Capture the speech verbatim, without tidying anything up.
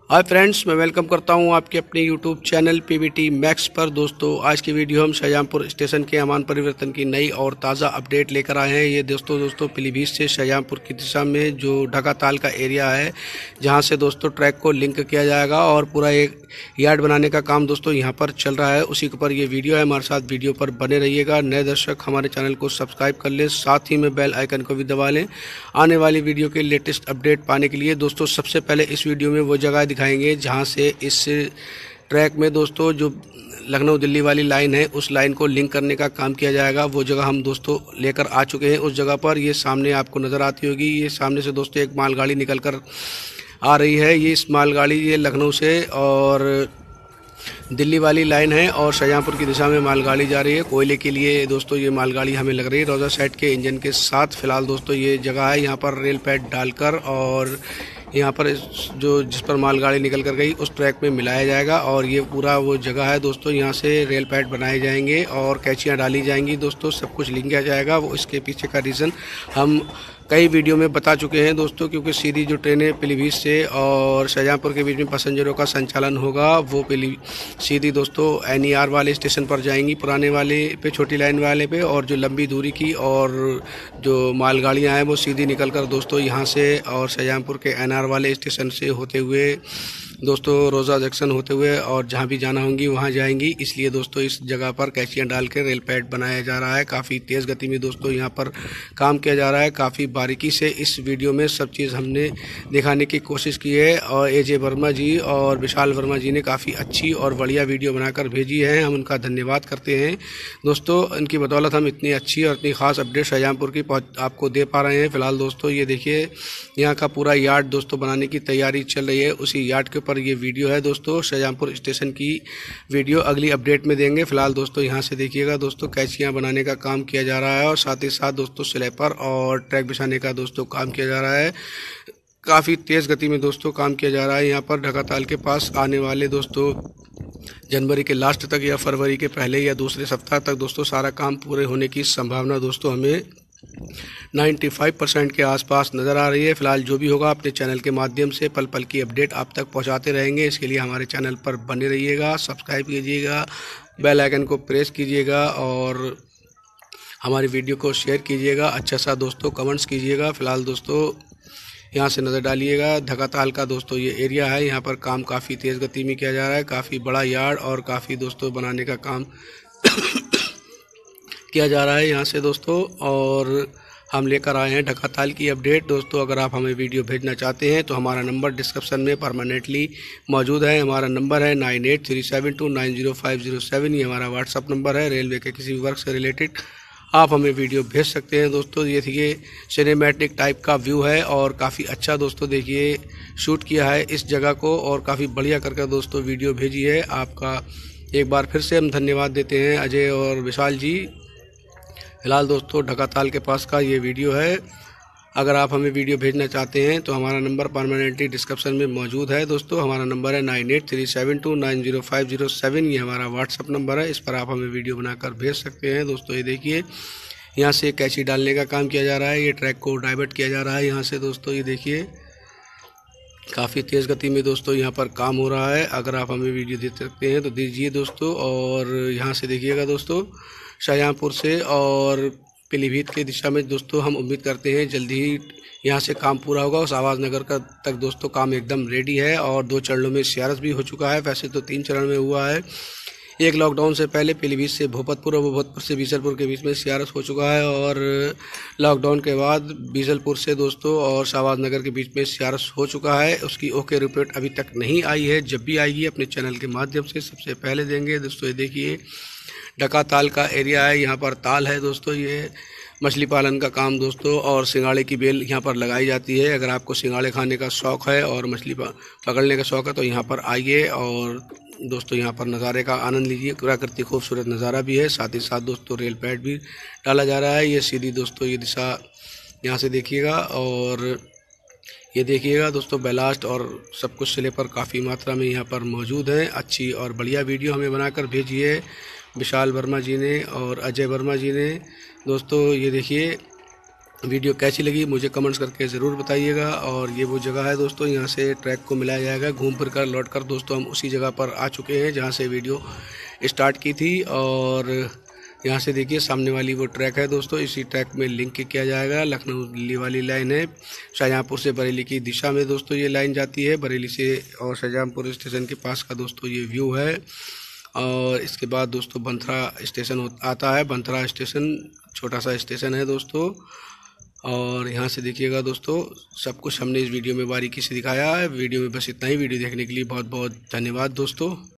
Hi friends, मैं welcome करता हूं आपके अपने यूट्यूब चैनल पीवीटी मैक्स पर। दोस्तों, आज की वीडियो हम शाहजहांपुर स्टेशन के अमान परिवर्तन की नई और ताज़ा अपडेट लेकर आए हैं। ये दोस्तों दोस्तों पीलीभीत से शाहजहांपुर की दिशा में जो ढकाताल का एरिया है, जहां से दोस्तों ट्रैक को लिंक किया जाएगा और पूरा एक यार्ड बनाने का काम दोस्तों यहां पर चल रहा है। उसी के ऊपर ये वीडियो है। हमारे साथ वीडियो पर बने रहिएगा। नए दर्शक हमारे चैनल को सब्सक्राइब कर लें, साथ ही में बेल आइकन को भी दबा लें आने वाली वीडियो के लेटेस्ट अपडेट पाने के लिए। दोस्तों, सबसे पहले इस वीडियो में वो जगह दिखाएंगे जहां से इस ट्रैक में दोस्तों जो लखनऊ दिल्ली वाली लाइन है, उस लाइन को लिंक करने का काम किया जाएगा। वो जगह हम दोस्तों लेकर आ चुके हैं। उस जगह पर ये सामने आपको नज़र आती होगी। ये सामने से दोस्तों एक मालगाड़ी निकल कर आ रही है। ये इस मालगाड़ी ये लखनऊ से और दिल्ली वाली लाइन है और शाहजहांपुर की दिशा में मालगाड़ी जा रही है कोयले के लिए। दोस्तों, ये मालगाड़ी हमें लग रही है रोजा सेट के इंजन के साथ। फिलहाल दोस्तों ये जगह है, यहाँ पर रेल पैड डालकर और यहाँ पर जो जिस पर मालगाड़ी निकल कर गई उस ट्रैक में मिलाया जाएगा और ये पूरा वो जगह है दोस्तों। यहाँ से रेल पैड बनाए जाएंगे और कैचियाँ डाली जाएंगी। दोस्तों, सब कुछ लिंक किया जाएगा। वो इसके पीछे का रीज़न हम कई वीडियो में बता चुके हैं दोस्तों, क्योंकि सीधी जो ट्रेनें पीलीभीत से और शाहजहांपुर के बीच में पैसेंजरों का संचालन होगा, वो पीली सीधी दोस्तों एनईआर वाले स्टेशन पर जाएंगी, पुराने वाले पे, छोटी लाइन वाले पे। और जो लंबी दूरी की और जो मालगाड़ियां हैं वो सीधी निकलकर दोस्तों यहाँ से और शाहजहांपुर के एनआर वाले स्टेशन से होते हुए दोस्तों रोजा जंक्शन होते हुए और जहाँ भी जाना होंगी वहाँ जाएंगी। इसलिए दोस्तों इस जगह पर कैचियाँ डाल के रेल पैड बनाया जा रहा है। काफ़ी तेज़ गति में दोस्तों यहाँ पर काम किया जा रहा है। काफ़ी बारीकी से इस वीडियो में सब चीज़ हमने दिखाने की कोशिश की है और ए जे वर्मा जी और विशाल वर्मा जी ने काफ़ी अच्छी और बढ़िया वीडियो बनाकर भेजी है। हम उनका धन्यवाद करते हैं दोस्तों। इनकी बदौलत हम इतनी अच्छी और इतनी खास अपडेट शाहजहांपुर की आपको दे पा रहे हैं। फिलहाल दोस्तों ये देखिए, यहाँ का पूरा यार्ड दोस्तों बनाने की तैयारी चल रही है। उसी यार्ड के पर ये वीडियो है दोस्तों। शाहजहांपुर स्टेशन की वीडियो अगली अपडेट में देंगे। फिलहाल दोस्तों यहाँ से देखिएगा दोस्तों, कैचियाँ बनाने का काम किया जा रहा है और साथ ही साथ दोस्तों स्लैपर और ट्रैक बिछाने का दोस्तों काम किया जा रहा है। काफ़ी तेज़ गति में दोस्तों काम किया जा रहा है। यहाँ पर ढकाताल के पास आने वाले दोस्तों जनवरी के लास्ट तक या फरवरी के पहले या दूसरे सप्ताह तक दोस्तों सारा काम पूरे होने की संभावना दोस्तों हमें पचानवे परसेंट के आसपास नज़र आ रही है। फिलहाल जो भी होगा अपने चैनल के माध्यम से पल पल की अपडेट आप तक पहुंचाते रहेंगे। इसके लिए हमारे चैनल पर बने रहिएगा, सब्सक्राइब कीजिएगा, बेल आइकन को प्रेस कीजिएगा और हमारी वीडियो को शेयर कीजिएगा। अच्छा सा दोस्तों कमेंट्स कीजिएगा। फिलहाल दोस्तों यहाँ से नज़र डालिएगा, ढकाताल का दोस्तों ये एरिया है। यहाँ पर काम काफ़ी तेज़ गति में किया जा रहा है। काफ़ी बड़ा यार्ड और काफ़ी दोस्तों बनाने का काम किया जा रहा है यहाँ से दोस्तों। और हम लेकर आए हैं ढकाताल की अपडेट दोस्तों। अगर आप हमें वीडियो भेजना चाहते हैं तो हमारा नंबर डिस्क्रिप्शन में परमानेंटली मौजूद है। हमारा नंबर है nine eight three seven two nine zero five zero seven. ये हमारा व्हाट्सअप नंबर है। रेलवे के किसी भी वर्क से रिलेटेड आप हमें वीडियो भेज सकते हैं दोस्तों। ये देखिए सिनेमैटिक टाइप का व्यू है और काफ़ी अच्छा दोस्तों देखिए शूट किया है इस जगह को और काफ़ी बढ़िया करके दोस्तों वीडियो भेजी है। आपका एक बार फिर से हम धन्यवाद देते हैं अजय और विशाल जी। फिलहाल दोस्तों ढकाताल के पास का ये वीडियो है। अगर आप हमें वीडियो भेजना चाहते हैं तो हमारा नंबर परमानेंटली डिस्क्रिप्शन में मौजूद है दोस्तों। हमारा नंबर है nine eight three seven two nine zero five zero seven. ये हमारा व्हाट्सअप नंबर है। इस पर आप हमें वीडियो बनाकर भेज सकते हैं दोस्तों। ये देखिए, यहाँ से कैची डालने का काम किया जा रहा है। ये ट्रैक को डाइवर्ट किया जा रहा है यहाँ से दोस्तों। ये देखिए काफ़ी तेज़ गति में दोस्तों यहाँ पर काम हो रहा है। अगर आप हमें वीडियो दे सकते हैं तो दीजिए दोस्तों। और यहाँ से देखिएगा दोस्तों, शाहजहांपुर से और पीलीभीत की दिशा में दोस्तों हम उम्मीद करते हैं जल्दी ही यहाँ से काम पूरा होगा। उस आवाज़ नगर का तक दोस्तों काम एकदम रेडी है और दो चरणों में सीआरएस भी हो चुका है। वैसे तो तीन चरण में हुआ है। एक लॉकडाउन से पहले पीलीभीत से भोपतपुर और भोपतपुर से बीसलपुर के बीच में सीआरएस हो चुका है और लॉकडाउन के बाद बीसलपुर से दोस्तों और शाहबाज नगर के बीच में सीआरएस हो चुका है। उसकी ओके रिपोर्ट अभी तक नहीं आई है। जब भी आएगी अपने चैनल के माध्यम से सबसे पहले देंगे दोस्तों। ये देखिए ढकाताल का एरिया है। यहाँ पर ताल है दोस्तों। ये मछली पालन का काम दोस्तों और सिंगाड़े की बेल यहाँ पर लगाई जाती है। अगर आपको सिंगाड़े खाने का शौक़ है और मछली पकड़ने का शौक़ है तो यहाँ पर आइए और दोस्तों यहाँ पर नज़ारे का आनंद लीजिए। प्राकृतिक खूबसूरत नज़ारा भी है। साथ ही साथ दोस्तों रेल पैड भी डाला जा रहा है। ये सीधी दोस्तों ये दिशा यहाँ से देखिएगा और ये देखिएगा दोस्तों बैलास्ट और सब कुछ स्लीपर काफ़ी मात्रा में यहाँ पर मौजूद हैं। अच्छी और बढ़िया वीडियो हमें बनाकर भेजी है विशाल वर्मा जी ने और अजय वर्मा जी ने दोस्तों। ये देखिए वीडियो कैसी लगी मुझे कमेंट्स करके ज़रूर बताइएगा। और ये वो जगह है दोस्तों, यहाँ से ट्रैक को मिलाया जाएगा। घूम फिर कर लौट कर दोस्तों हम उसी जगह पर आ चुके हैं जहाँ से वीडियो स्टार्ट की थी। और यहाँ से देखिए सामने वाली वो ट्रैक है दोस्तों, इसी ट्रैक में लिंक किया जाएगा। लखनऊ दिल्ली वाली लाइन है, शाहजहाँपुर से बरेली की दिशा में दोस्तों ये लाइन जाती है। बरेली से और शाहजहाँपुर स्टेशन के पास का दोस्तों ये व्यू है। और इसके बाद दोस्तों बंथरा स्टेशन आता है। बंथरा स्टेशन छोटा सा स्टेशन है दोस्तों। और यहाँ से देखिएगा दोस्तों, सब कुछ हमने इस वीडियो में बारीकी से दिखाया है। वीडियो में बस इतना ही। वीडियो देखने के लिए बहुत बहुत धन्यवाद दोस्तों।